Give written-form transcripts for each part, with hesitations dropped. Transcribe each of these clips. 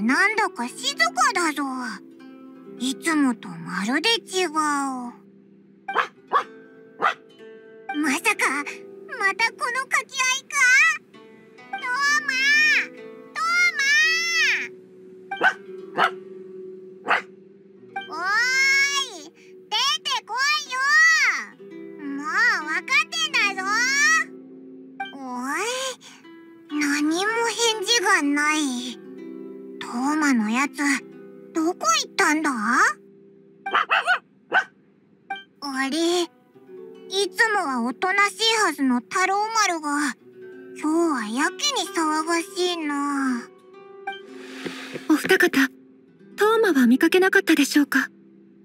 なんだか静かだぞ。いつもとまるで違う。まさかまたこの掛け合いか。トーマおーい、出てこいよ。もう分かってんだぞ。おい、何も返事がない。トーマのやつどこ行ったんだ。あれ、いつもはおとなしいはずの太郎丸が今日はやけに騒がしいな。 お二方、トーマは見かけなかったでしょうか。 トー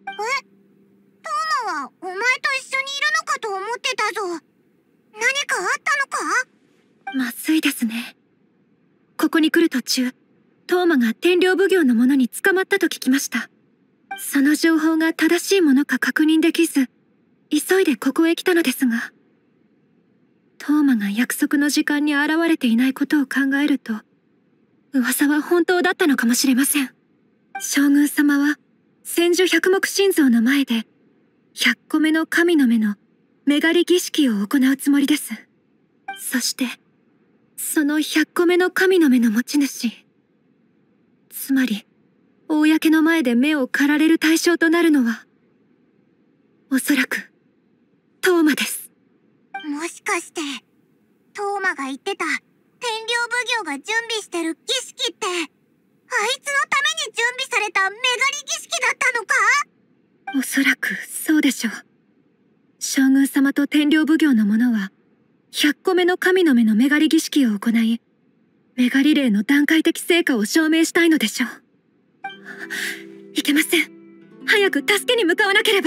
マはお前と一緒にいるのかと思ってたぞ。何かあったのか。 まずいですね。ここに来る途中、トーマが天領奉行の者に捕まったと聞きました。その情報が正しいものか確認できず、急いでここへ来たのですが、トーマが約束の時間に現れていないことを考えると、噂は本当だったのかもしれません。将軍様は千手百目神像の前で100個目の神の目の目狩り儀式を行うつもりです。そしてその100個目の神の目の持ち主、つまり公の前で目を狩られる対象となるのは、おそらくトーマです。 もしかしてトーマが言ってた天領奉行が準備してる儀式って、あいつのために準備された目狩り儀式だったのか。 おそらくそうでしょう。将軍様と天領奉行の者は100個目の神の目の目狩り儀式を行い、目狩り令の段階的成果を証明したいのでしょう。いけません。早く助けに向かわなければ。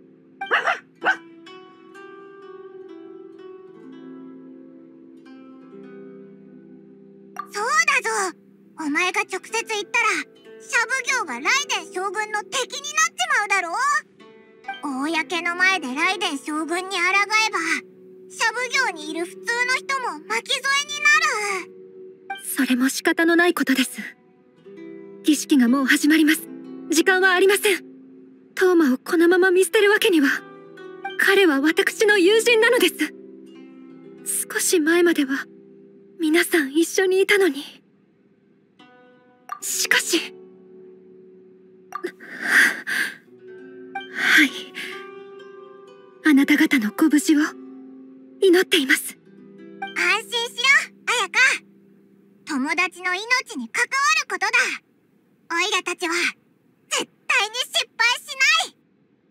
そうだぞ。お前が直接言ったらシャ奉行がライデン将軍の敵になっちまうだろう。公の前でライデン将軍に抗えば、シャ奉行にいる普通の人も巻き添えになる。 それも仕方のないことです。儀式がもう始まります。時間はありません。トーマをこのまま見捨てるわけには。彼は私の友人なのです。少し前までは皆さん一緒にいたのに。しかし、はい、あなた方のご無事を祈っています。 安心しろ、綾香。友達の命に関わることだ。オイラたちは絶対に失敗しない。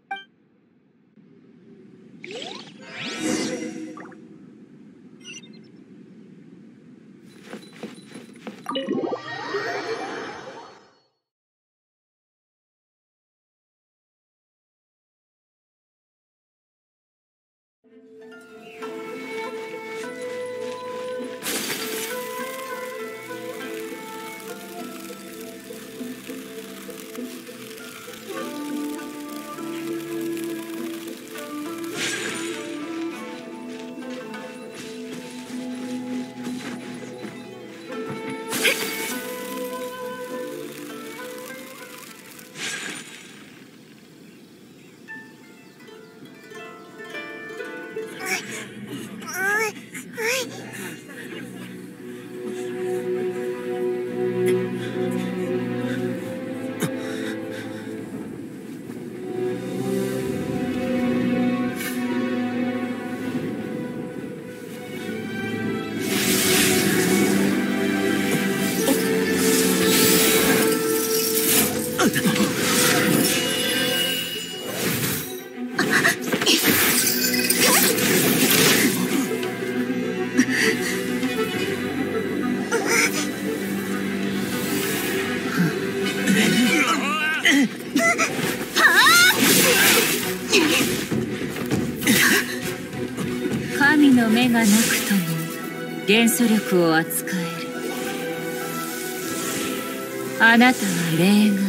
神の目がなくとも元素力を扱える。あなたは例外。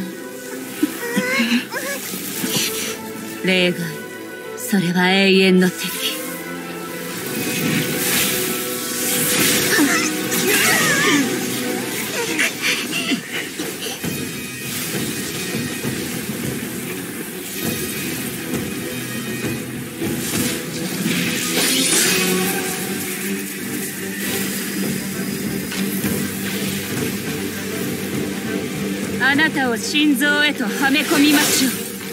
例外、それは永遠の敵。 あなたを心臓へとはめ込みましょう。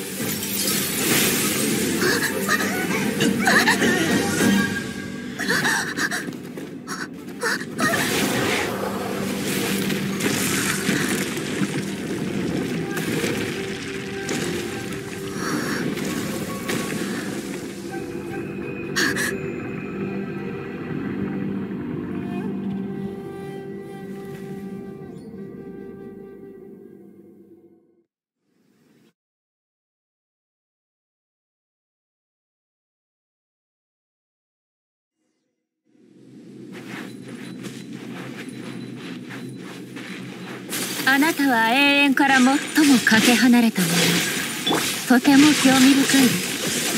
あなたは永遠から最もかけ離れたもの。とても興味深いです。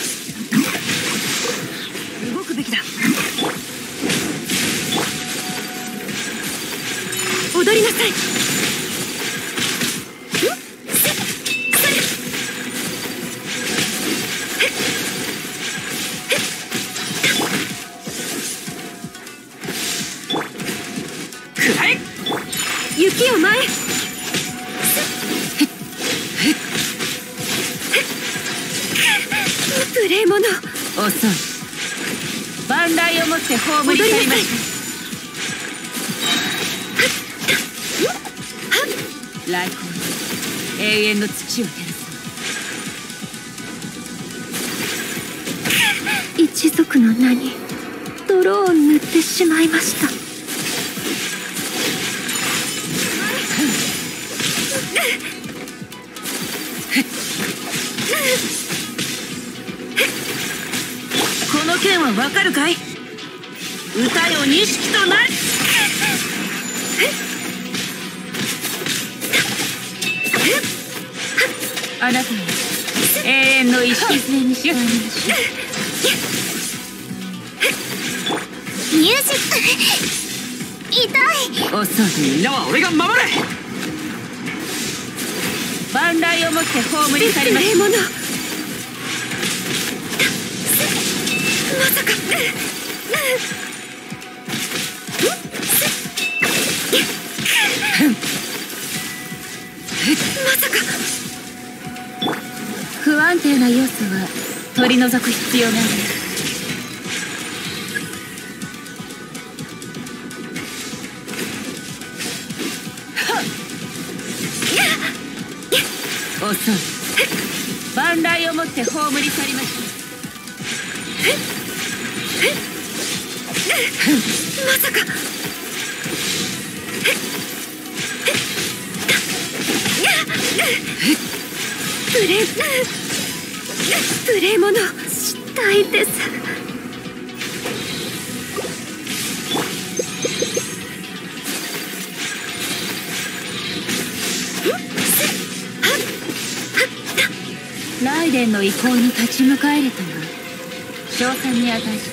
動くべきだ。 踊りなさい。雪を前へ。無礼者。 遅い。万雷をもって葬り去りました。来光に永遠の土を照らす。 一族の名に泥を塗ってしまいました。 この剣はわかるかい？歌よ錦となる。あなたは永遠の礎にしまいましょミュージック痛い。 う。遅い。 みんなは俺が守る。 万雷をもって葬り去りましょう。 無礼者。まさか。まさか。 不安定な要素は取り除く必要がある。遅い。万雷をもって葬り去りましょう。 まさか。無礼者。したいです。 ライデンの意向に立ち向かえるとは称賛に値します。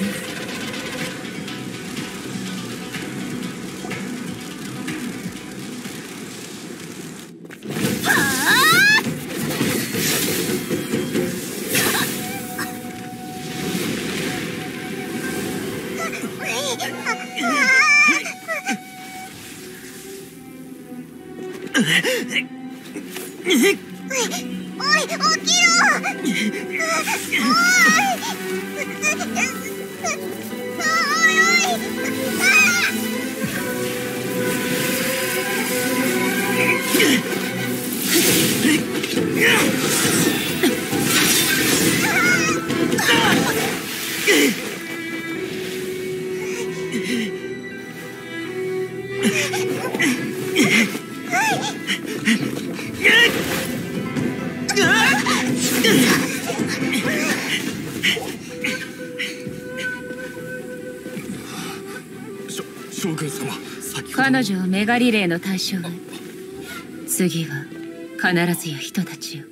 おい、起きろ。 将軍様、 彼女をメガリレーの対象へ。次は必ずや人たちよ。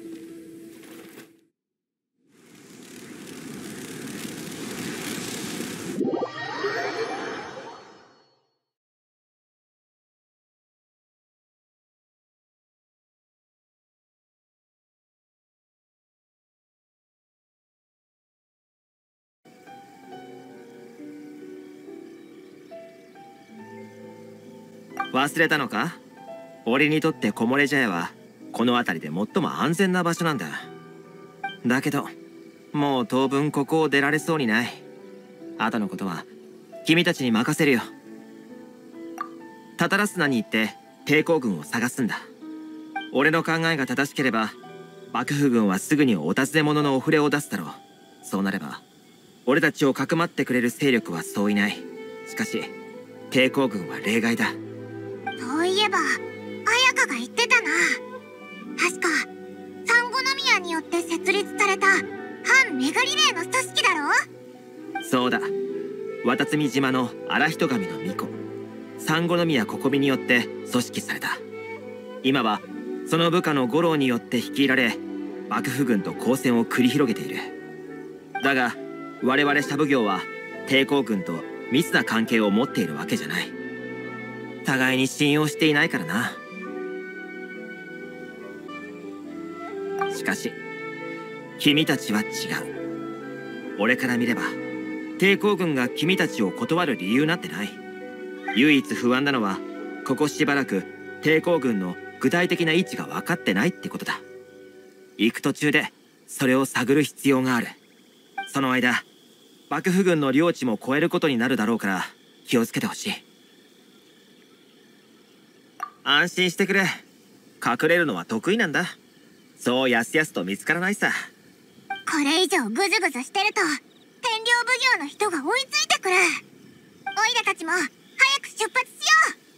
忘れたのか？俺にとって木漏れ茶屋はこの辺りで最も安全な場所なんだ。だけどもう当分ここを出られそうにない。後のことは君たちに任せるよ。タタラスナに行って抵抗軍を探すんだ。俺の考えが正しければ幕府軍はすぐにお尋ね者のお触れを出すだろう。そうなれば俺たちをかくまってくれる勢力はそういない。しかし抵抗軍は例外だ。 そういえば綾香が言ってたな。確かサンゴノ宮によって設立された反メガリレーの組織だろ。 そうだ、渡積島の荒人神の巫女サンゴノ宮ここみによって組織された。今はその部下の五郎によって率いられ幕府軍と交戦を繰り広げている。だが我々シャブ業は抵抗軍と密な関係を持っているわけじゃない。互いに信用していないからな。しかし君たちは違う。俺から見れば抵抗軍が君たちを断る理由なんてない。唯一不安なのはここしばらく抵抗軍の具体的な位置が分かってないってことだ。行く途中でそれを探る必要がある。その間幕府軍の領地も超えることになるだろうから気をつけてほしい。安心してくれ。隠れるのは得意なんだ。そうやすやすと見つからないさ。 これ以上グズグズしてると天領奉行の人が追いついてくる。オイラたちも早く出発しよう。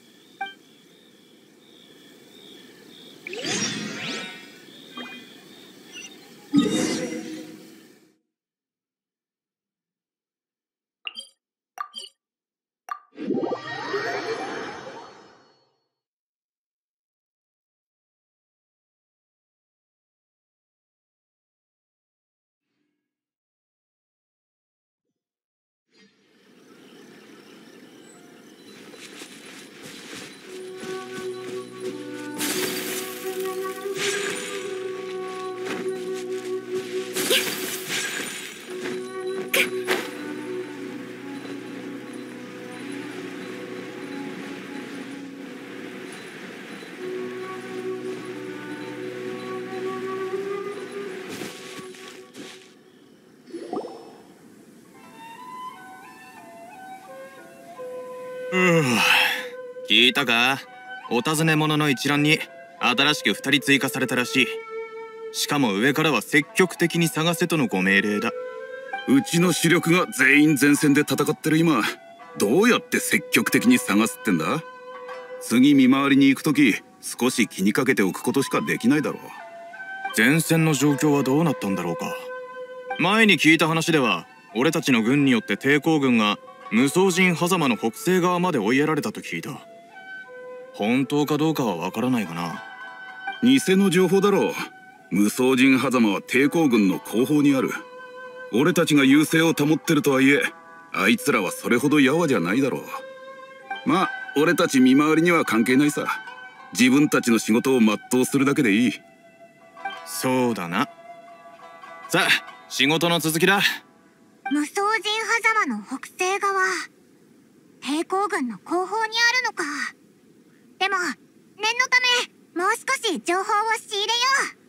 聞いたか？お尋ね者の一覧に新しく2人追加されたらしい。しかも上からは積極的に探せとのご命令だ。 うちの主力が全員前線で戦ってる今、どうやって積極的に探すってんだ？次見回りに行く時少し気にかけておくことしかできないだろう。 前線の状況はどうなったんだろうか。前に聞いた話では俺たちの軍によって抵抗軍が無双陣狭間の北西側まで追いやられたと聞いた。本当かどうかはわからないがな。 偽の情報だろう。無双陣狭間は抵抗軍の後方にある。俺たちが優勢を保ってるとはいえ、あいつらはそれほどやわじゃないだろう。まあ俺たち見回りには関係ないさ。自分たちの仕事を全うするだけでいい。 そうだな。さあ仕事の続きだ。 無双陣狭間の北西側、抵抗軍の後方にあるのか。でも念のためもう少し情報を仕入れよう。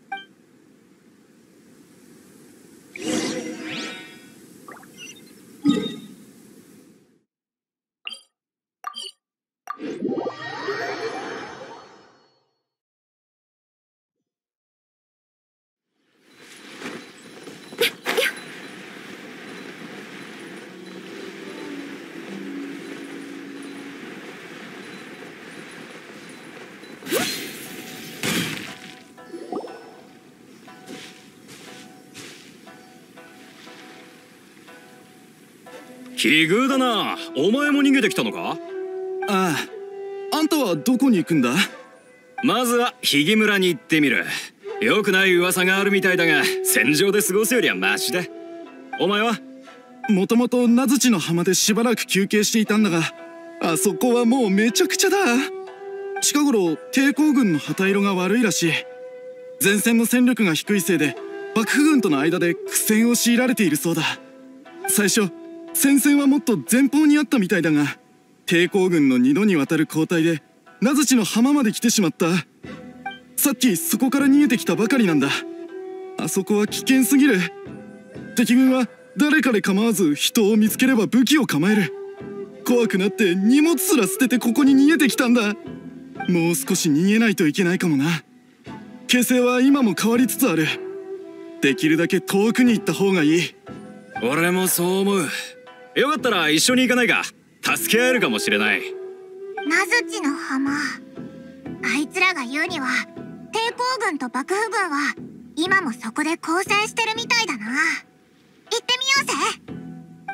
奇遇だな。お前も逃げてきたのか？ ああ、あんたはどこに行くんだ？ まずはひぎ村に行ってみる。よくない噂があるみたいだが戦場で過ごすよりはマシだ。お前は？ もともと名槌の浜でしばらく休憩していたんだが、あそこはもうめちゃくちゃだ。近頃抵抗軍の旗色が悪いらしい。前線の戦力が低いせいで幕府軍との間で苦戦を強いられているそうだ。最初戦線はもっと前方にあったみたいだが、抵抗軍の2度にわたる交代で名槌の浜まで来てしまった。 さっきそこから逃げてきたばかりなんだ。あそこは危険すぎる。敵軍は誰かで構わず人を見つければ武器を構える。怖くなって荷物すら捨ててここに逃げてきたんだ。もう少し逃げないといけないかもな。形勢は今も変わりつつある。できるだけ遠くに行った方がいい。 俺もそう思う。よかったら一緒に行かないか。助け合えるかもしれない。 ナズチの浜、あいつらが言うには抵抗軍と幕府軍は今もそこで交戦してるみたいだな。行ってみようぜ。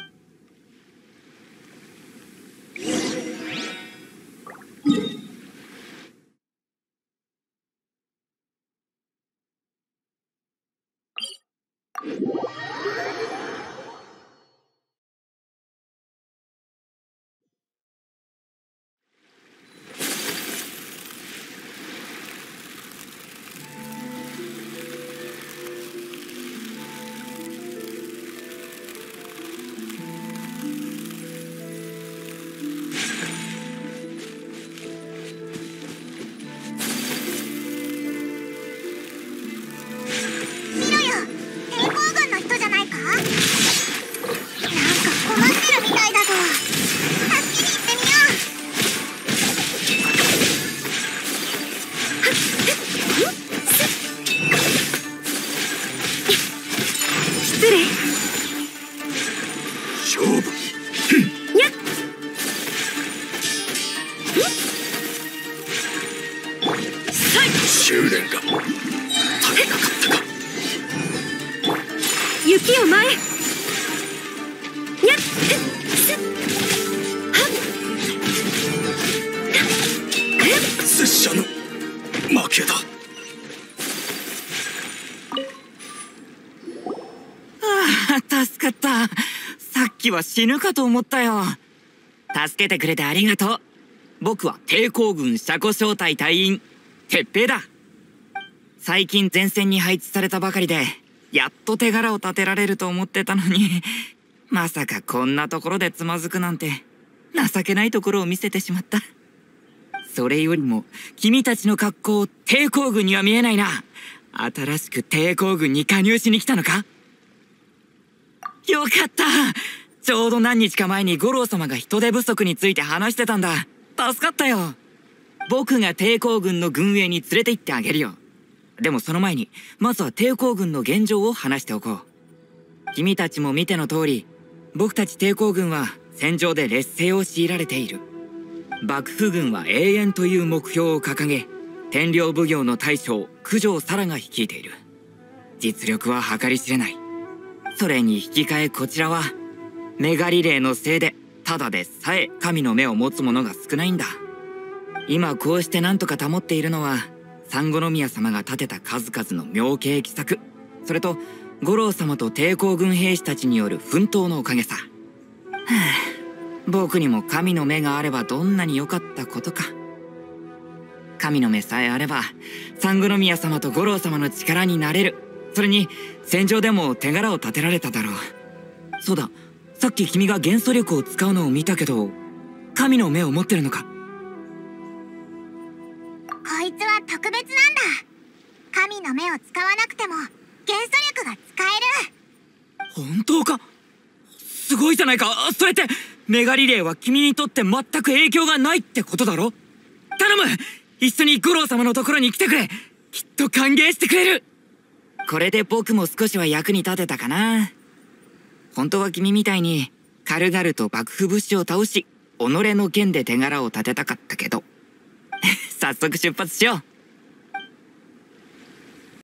雪を前へ。 拙者の負けだ。 助かった。さっきは死ぬかと思ったよ。助けてくれてありがとう。僕は抵抗軍車庫小隊隊員鉄平だ。最近前線に配置されたばかりでやっと手柄を立てられると思ってたのに、まさかこんなところでつまずくなんて情けないところを見せてしまった。それよりも君たちの格好、抵抗軍には見えないな。新しく抵抗軍に加入しに来たのか。よかった。ちょうど何日か前に五郎様が人手不足について話してたんだ。助かったよ。僕が抵抗軍の軍営に連れて行ってあげるよ。でもその前にまずは抵抗軍の現状を話しておこう。君たちも見ての通り、僕たち抵抗軍は戦場で劣勢を強いられている。幕府軍は永遠という目標を掲げ、天領奉行の大将九条沙羅が率いている。実力は計り知れない。それに引き換えこちらはメガリレーのせいでただでさえ神の目を持つ者が少ないんだ。今こうして何とか保っているのは三五宮様が建てた数々の妙計奇策、それと五郎様と抵抗軍兵士たちによる奮闘のおかげさ。僕にも神の目があればどんなに良かったことか。神の目さえあれば三五宮様と五郎様の力になれる。それに戦場でも手柄を立てられただろう。そうだ、さっき君が元素力を使うのを見たけど、神の目を持ってるのか。 こいつは特別なんだ。神の目を使わなくても元素力が使える。 本当か。すごいじゃないか。それってメガリレーは君にとって全く影響がないってことだろ。頼む、一緒に五郎様のところに来てくれ。きっと歓迎してくれる。これで僕も少しは役に立てたかな。本当は君みたいに軽々と幕府武士を倒し、己の剣で手柄を立てたかったけど早速出発しよう。